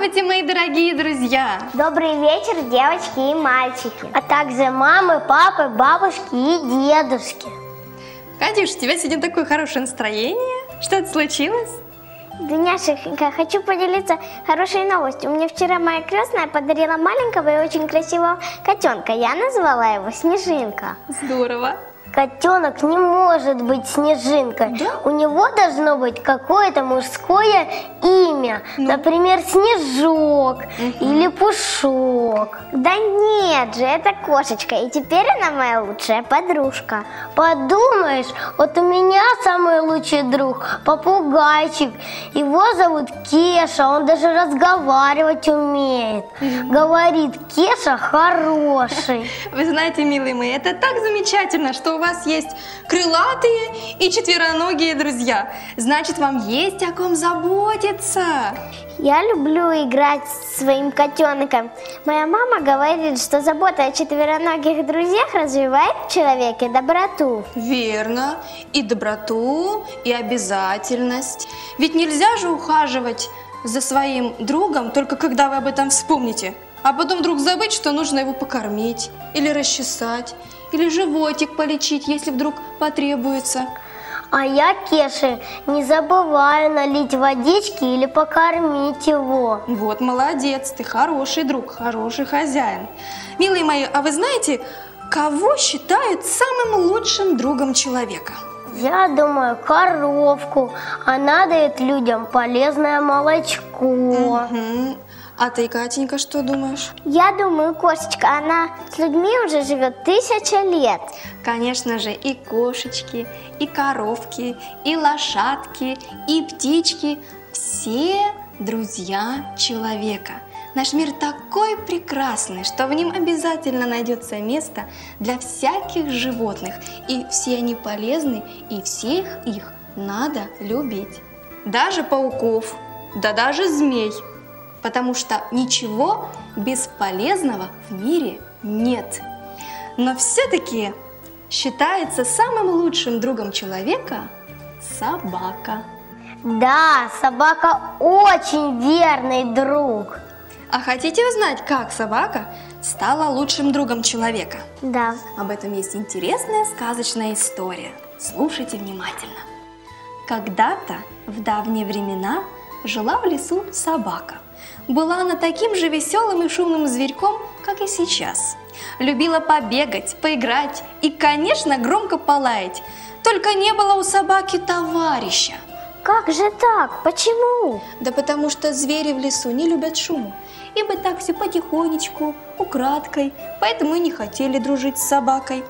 Здравствуйте, мои дорогие друзья! Добрый вечер, девочки и мальчики, а также мамы, папы, бабушки и дедушки. Катюш, у тебя сегодня такое хорошее настроение. Что-то случилось? Дуняшенька, хочу поделиться хорошей новостью. Мне вчера моя крестная подарила маленького и очень красивого котенка. Я назвала его Снежинка. Здорово! Котенок не может быть Снежинкой. Да? У него должно быть какое-то мужское имя. Например, Снежок или Пушок. Да нет же, это кошечка. И теперь она моя лучшая подружка. Подумаешь, вот у меня самый лучший друг попугайчик. Его зовут Кеша, он даже разговаривать умеет. Говорит, Кеша хороший. Вы знаете, милые мои, это так замечательно, что у вас есть крылатые и четвероногие друзья. Значит, вам есть о ком заботиться. Я люблю играть с своим котенком. Моя мама говорит, что забота о четвероногих друзьях развивает в человеке доброту. Верно. И доброту, и обязательность. Ведь нельзя же ухаживать за своим другом, только когда вы об этом вспомните. А потом вдруг забыть, что нужно его покормить, или расчесать, или животик полечить, если вдруг потребуется. А я Кеше не забываю налить водички или покормить его. Вот, молодец, ты хороший друг, хороший хозяин. Милые мои, а вы знаете, кого считают самым лучшим другом человека? Я думаю, коровку. Она дает людям полезное молочко. Угу. А ты, Катенька, что думаешь? Я думаю, кошечка, она с людьми уже живет 1000 лет. Конечно же, и кошечки, и коровки, и лошадки, и птички – все друзья человека. Наш мир такой прекрасный, что в нем обязательно найдется место для всяких животных. И все они полезны, и всех их надо любить. Даже пауков, да даже змей. Потому что ничего бесполезного в мире нет. Но все-таки считается самым лучшим другом человека собака. Да, собака очень верный друг. А хотите узнать, как собака стала лучшим другом человека? Да. Об этом есть интересная сказочная история. Слушайте внимательно. Когда-то в давние времена жила в лесу собака. Была она таким же веселым и шумным зверьком, как и сейчас. Любила побегать, поиграть и, конечно, громко полаять. Только не было у собаки товарища. Как же так? Почему? Да потому что звери в лесу не любят шума. Им бы так все потихонечку, украдкой, поэтому и не хотели дружить с собакой.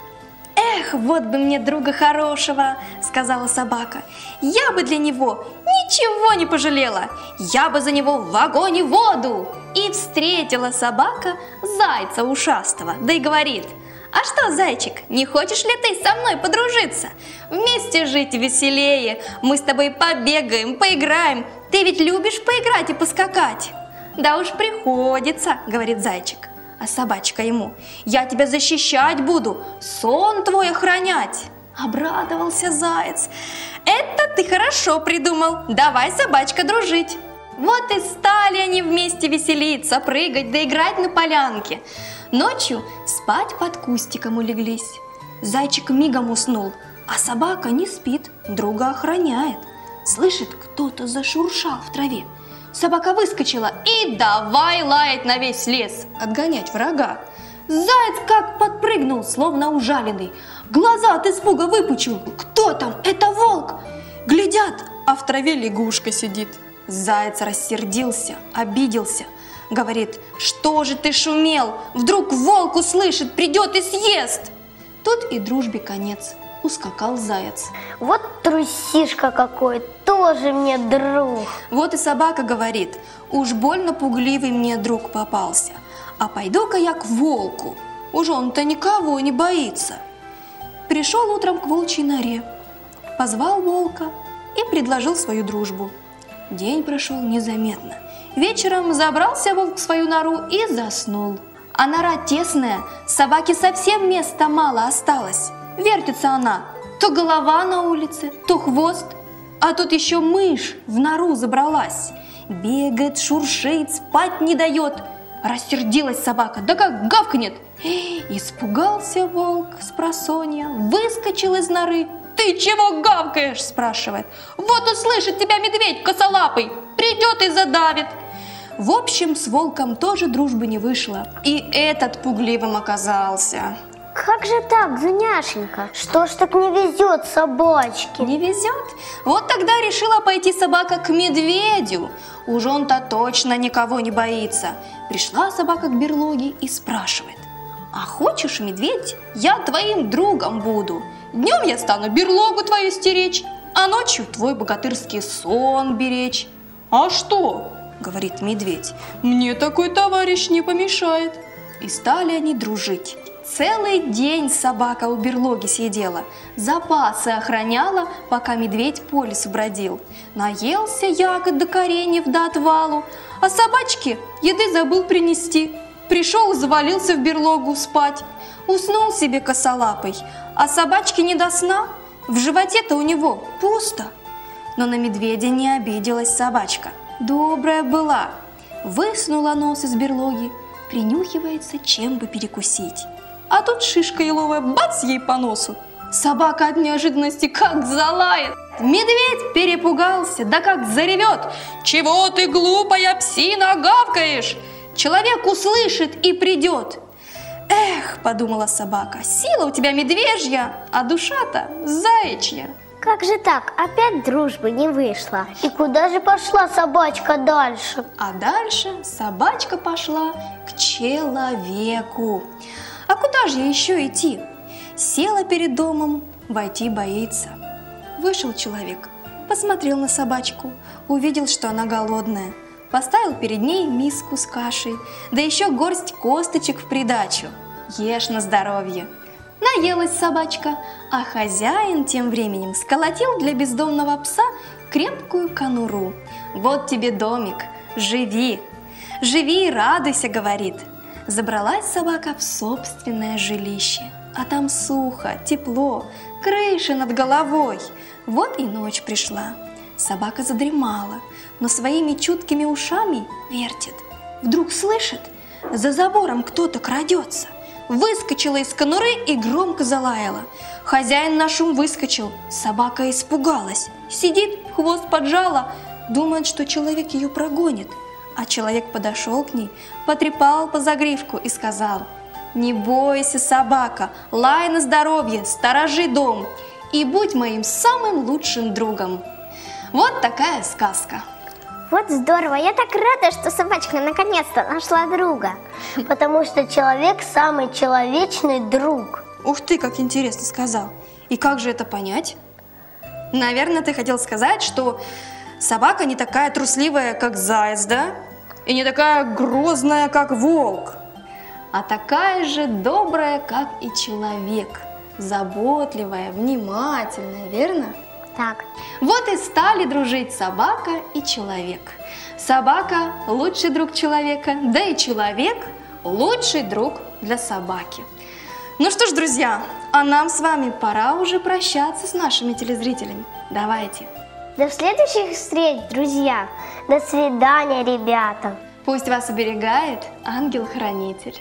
«Эх, вот бы мне друга хорошего!» – сказала собака. «Я бы для него ничего не пожалела! Я бы за него в огонь и воду!» И встретила собака зайца ушастого, да и говорит: «А что, зайчик, не хочешь ли ты со мной подружиться? Вместе жить веселее, мы с тобой побегаем, поиграем. Ты ведь любишь поиграть и поскакать?» «Да уж приходится», – говорит зайчик. А собачка ему: «Я тебя защищать буду, сон твой охранять». Обрадовался заяц. «Это ты хорошо придумал, давай, собачка, дружить». Вот и стали они вместе веселиться, прыгать да играть на полянке. Ночью спать под кустиком улеглись. Зайчик мигом уснул, а собака не спит, друга охраняет. Слышит, кто-то зашуршал в траве. Собака выскочила и давай лаять на весь лес, отгонять врага. Заяц как подпрыгнул, словно ужаленный. Глаза от испуга выпучил. Кто там? Это волк! Глядят, а в траве лягушка сидит. Заяц рассердился, обиделся. Говорит: «Что же ты шумел? Вдруг волк услышит, придет и съест!» Тут и дружбе конец. Ускакал заяц. Вот трусишка какой, тоже мне друг. Вот и собака говорит: «Уж больно пугливый мне друг попался, а пойду-ка я к волку, уж он-то никого не боится». Пришел утром к волчьей норе, позвал волка и предложил свою дружбу. День прошел незаметно. Вечером забрался волк в свою нору и заснул. А нора тесная, собаке совсем места мало осталось. Вертится она, то голова на улице, то хвост, а тут еще мышь в нору забралась. Бегает, шуршит, спать не дает. Рассердилась собака, да как гавкнет. Испугался волк спросонья, выскочил из норы. «Ты чего гавкаешь?» – спрашивает. «Вот услышит тебя медведь косолапый, придет и задавит». В общем, с волком тоже дружбы не вышло. И этот пугливым оказался. Как же так, Дуняшенька? Что ж так не везет собачке? Не везет? Вот тогда решила пойти собака к медведю. Уж он-то точно никого не боится. Пришла собака к берлоге и спрашивает. «А хочешь, медведь, я твоим другом буду? Днем я стану берлогу твою стеречь, а ночью твой богатырский сон беречь». «А что?» – говорит медведь. «Мне такой товарищ не помешает». И стали они дружить. Целый день собака у берлоги сидела, запасы охраняла, пока медведь по лесу бродил. Наелся ягод до кореньев до отвалу, а собачке еды забыл принести. Пришел и завалился в берлогу спать. Уснул себе косолапый, а собачке не до сна. В животе-то у него пусто. Но на медведя не обиделась собачка. Добрая была. Высунула нос из берлоги, принюхивается, чем бы перекусить. А тут шишка еловая, бац ей по носу. Собака от неожиданности как залает. Медведь перепугался, да как заревет. «Чего ты, глупая псина, гавкаешь? Человек услышит и придет». «Эх, — подумала собака, — сила у тебя медвежья, а душа-то заячья». Как же так? Опять дружбы не вышло. И куда же пошла собачка дальше? А дальше собачка пошла к человеку. А куда же еще идти? Села перед домом, войти боится. Вышел человек, посмотрел на собачку, увидел, что она голодная. Поставил перед ней миску с кашей, да еще горсть косточек в придачу. Ешь на здоровье. Наелась собачка, а хозяин тем временем сколотил для бездомного пса крепкую конуру. «Вот тебе домик, живи, живи и радуйся», — говорит. Забралась собака в собственное жилище, а там сухо, тепло, крыша над головой. Вот и ночь пришла. Собака задремала, но своими чуткими ушами вертит. Вдруг слышит, за забором кто-то крадется. Выскочила из конуры и громко залаяла. Хозяин на шум выскочил. Собака испугалась. Сидит, хвост поджала, думает, что человек ее прогонит. А человек подошел к ней, потрепал по загривку и сказал: «Не бойся, собака, лай на здоровье, сторожи дом и будь моим самым лучшим другом». Вот такая сказка. Вот здорово, я так рада, что собачка наконец-то нашла друга, потому что человек самый человечный друг. Ух ты, как интересно сказал. И как же это понять? Наверное, ты хотел сказать, что собака не такая трусливая, как заяц, да? И не такая грозная, как волк, а такая же добрая, как и человек. Заботливая, внимательная, верно? Так. Вот и стали дружить собака и человек. Собака – лучший друг человека, да и человек – лучший друг для собаки. Ну что ж, друзья, а нам с вами пора уже прощаться с нашими телезрителями. Давайте. До следующих встреч, друзья. До свидания, ребята. Пусть вас оберегает ангел-хранитель.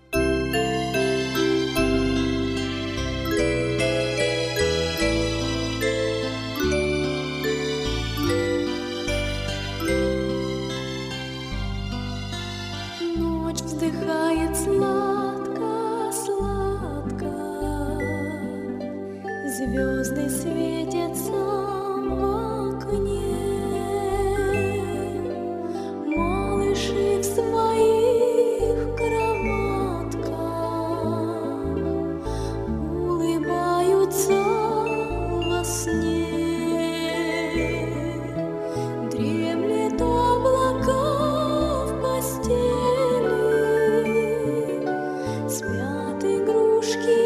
Ночь вздыхает сладко-сладко, звезды светятся в окне, малыши в своих кроватках улыбаются во сне. Дремлет облака в постели, спят игрушки